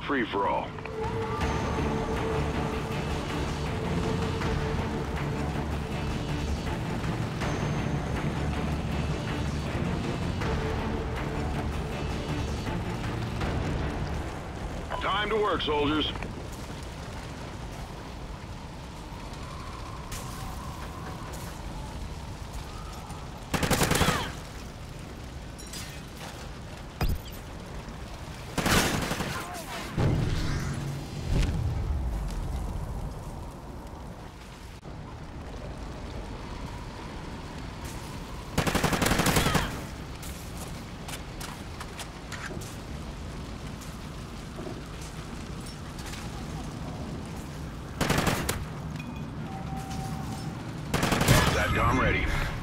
free-for-all. Time to work, soldiers. SATCOM ready.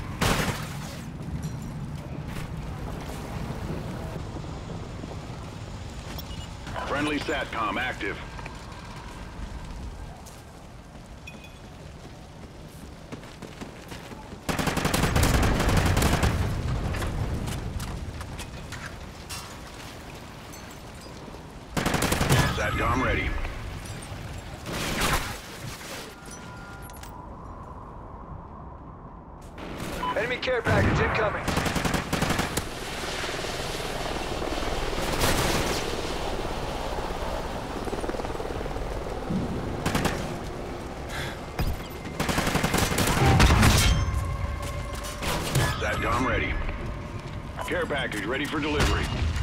Friendly SATCOM active. SATCOM ready. Enemy care package incoming. SATCOM ready. Care package ready for delivery.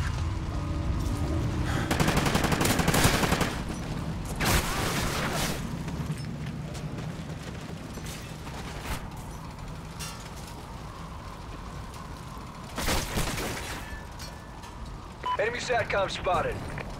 Enemy SATCOM spotted.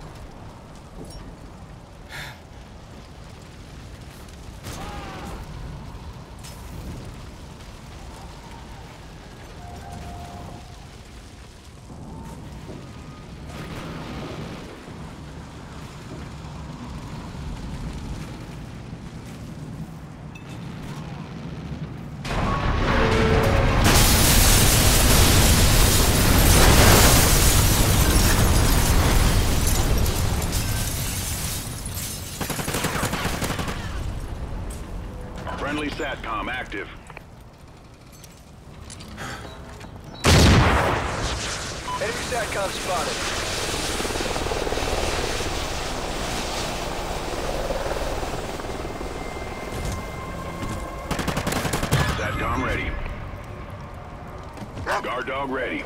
Friendly SATCOM active. Enemy SATCOM spotted. SATCOM ready. Guard dog ready.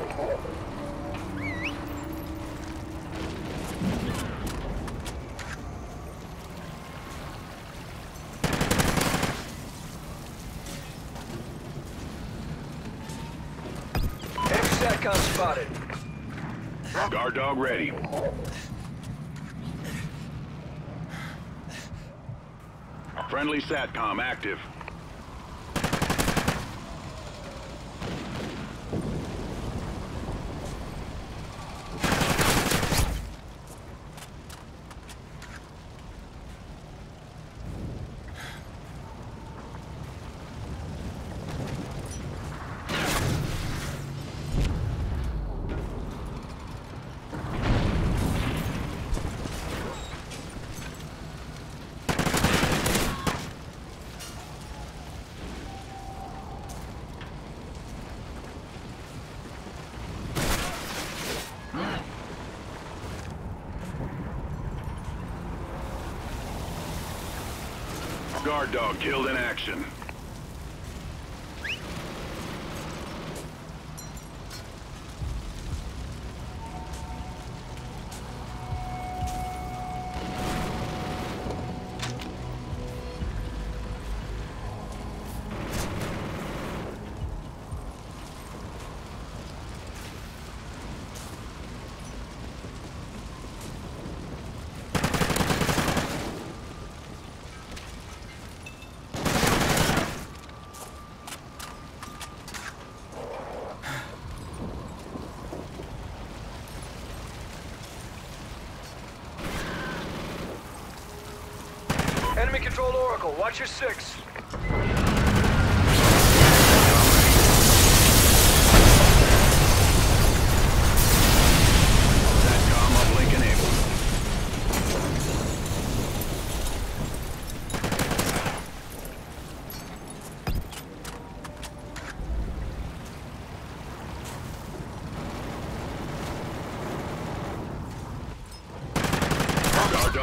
Enemy SATCOM spotted. Guard dog ready. Friendly SATCOM active. Guard dog killed in action. Enemy controlled Oracle. Watch your six. SATCOM uplink enabled.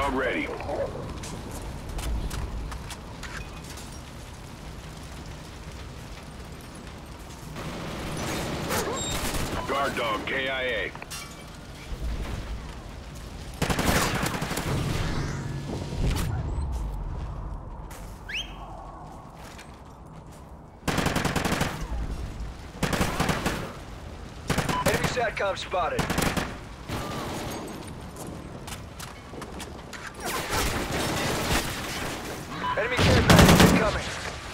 dog ready. Guard dog KIA. Enemy SATCOM spotted. Enemy care package incoming.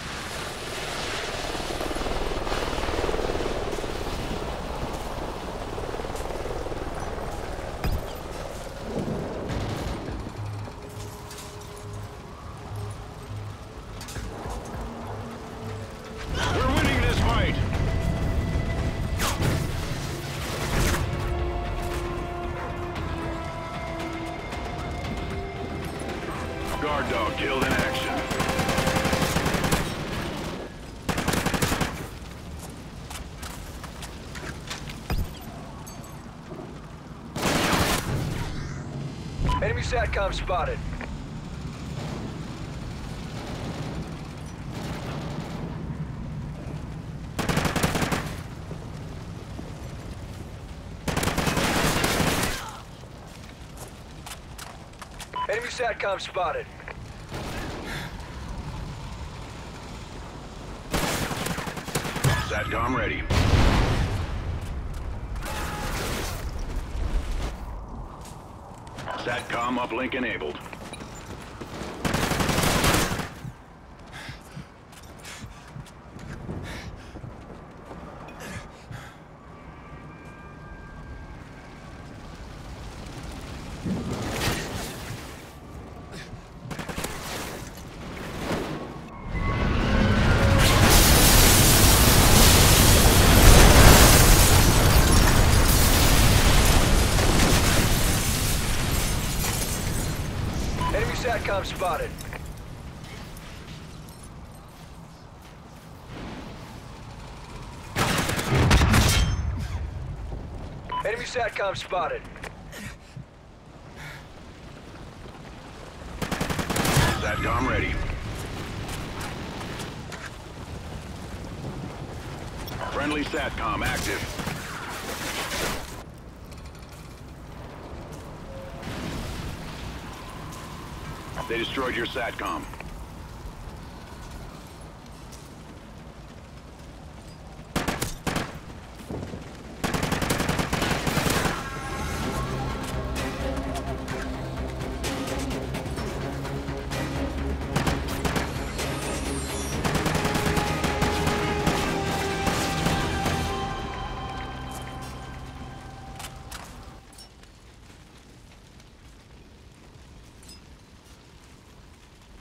We're winning this fight. Guard dog killed in action. Enemy SATCOM spotted. Enemy SATCOM spotted. SATCOM ready. SATCOM uplink enabled. Enemy SATCOM spotted. Enemy SATCOM spotted. SATCOM ready. Friendly SATCOM active. They destroyed your SATCOM.